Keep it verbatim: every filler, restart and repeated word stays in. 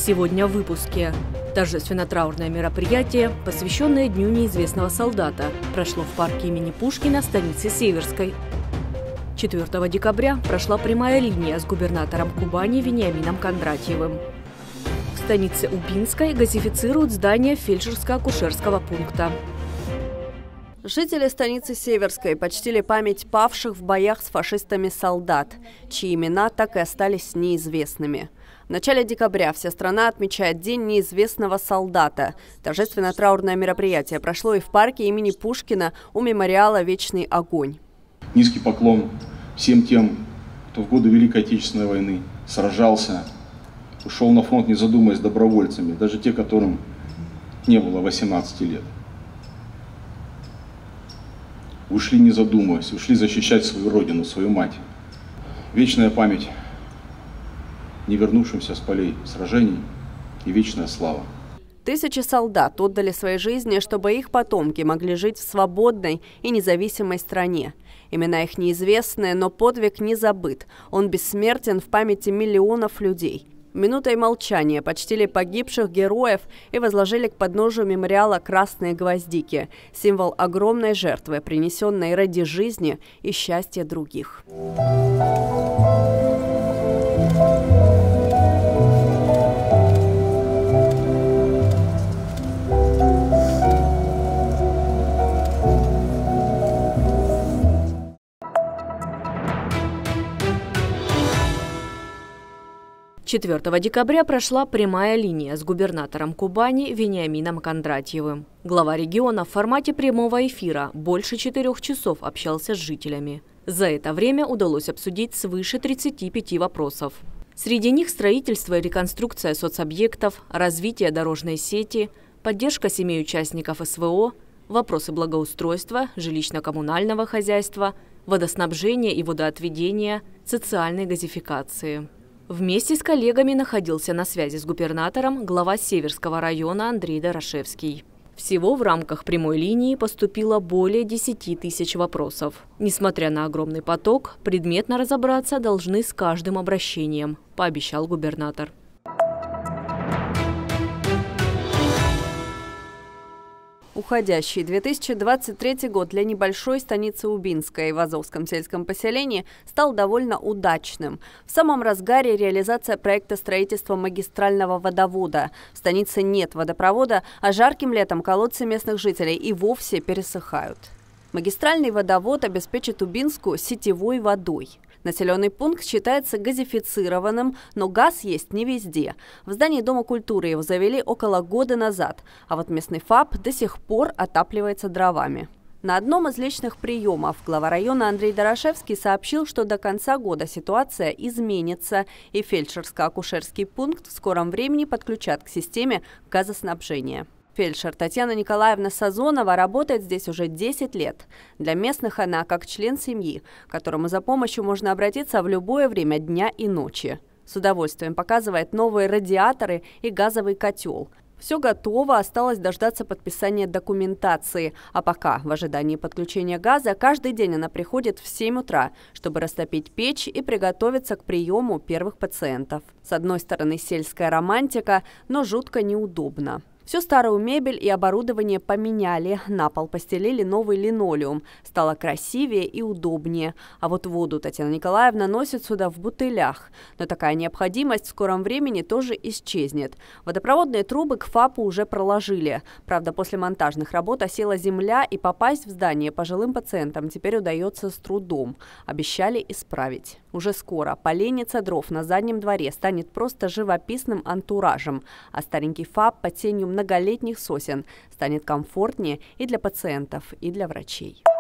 Сегодня в выпуске. Торжественно-траурное мероприятие, посвященное Дню неизвестного солдата, прошло в парке имени Пушкина станицы Северской. четвёртого декабря прошла прямая линия с губернатором Кубани Вениамином Кондратьевым. В станице Убинской газифицируют здание фельдшерско-акушерского пункта. Жители станицы Северской почтили память павших в боях с фашистами солдат, чьи имена так и остались неизвестными. В начале декабря вся страна отмечает День неизвестного солдата. Торжественно-траурное мероприятие прошло и в парке имени Пушкина у мемориала «Вечный огонь». Низкий поклон всем тем, кто в годы Великой Отечественной войны сражался, ушел на фронт, не задумываясь, добровольцами, даже те, которым не было восемнадцати лет. Ушли не задумываясь, ушли защищать свою родину, свою мать. Вечная память не вернувшимся с полей сражений и вечная слава. Тысячи солдат отдали свои жизни, чтобы их потомки могли жить в свободной и независимой стране. Имена их неизвестны, но подвиг не забыт. Он бессмертен в памяти миллионов людей. Минутой молчания почтили погибших героев и возложили к подножию мемориала красные гвоздики – символ огромной жертвы, принесенной ради жизни и счастья других. четвёртого декабря прошла прямая линия с губернатором Кубани Вениамином Кондратьевым. Глава региона в формате прямого эфира больше четырех часов общался с жителями. За это время удалось обсудить свыше тридцати пяти вопросов. Среди них строительство и реконструкция соцобъектов, развитие дорожной сети, поддержка семей участников СВО, вопросы благоустройства, жилищно-коммунального хозяйства, водоснабжения и водоотведения, социальной газификации. Вместе с коллегами находился на связи с губернатором глава Северского района Андрей Дорошевский. Всего в рамках прямой линии поступило более десяти тысяч вопросов. Несмотря на огромный поток, предметно разобраться должны с каждым обращением, пообещал губернатор. Уходящий две тысячи двадцать третий год для небольшой станицы Убинской в Азовском сельском поселении стал довольно удачным. В самом разгаре реализация проекта строительства магистрального водовода. В станице нет водопровода, а жарким летом колодцы местных жителей и вовсе пересыхают. Магистральный водовод обеспечит Убинскую сетевой водой. Населенный пункт считается газифицированным, но газ есть не везде. В здании Дома культуры его завели около года назад, а вот местный ФАП до сих пор отапливается дровами. На одном из личных приемов глава района Андрей Дорошевский сообщил, что до конца года ситуация изменится, и фельдшерско-акушерский пункт в скором времени подключат к системе газоснабжения. Фельдшер Татьяна Николаевна Сазонова работает здесь уже десять лет. Для местных она как член семьи, к которому за помощью можно обратиться в любое время дня и ночи. С удовольствием показывает новые радиаторы и газовый котел. Все готово, осталось дождаться подписания документации. А пока, в ожидании подключения газа, каждый день она приходит в семь утра, чтобы растопить печь и приготовиться к приему первых пациентов. С одной стороны, сельская романтика, но жутко неудобно. Всю старую мебель и оборудование поменяли, на пол постелили новый линолеум. Стало красивее и удобнее. А вот воду Татьяна Николаевна носит сюда в бутылях. Но такая необходимость в скором времени тоже исчезнет. Водопроводные трубы к ФАПу уже проложили. Правда, после монтажных работ осела земля, и попасть в здание пожилым пациентам теперь удается с трудом. Обещали исправить. Уже скоро поленница дров на заднем дворе станет просто живописным антуражем, а старенький ФАП под тенью многолетних сосен станет комфортнее и для пациентов, и для врачей.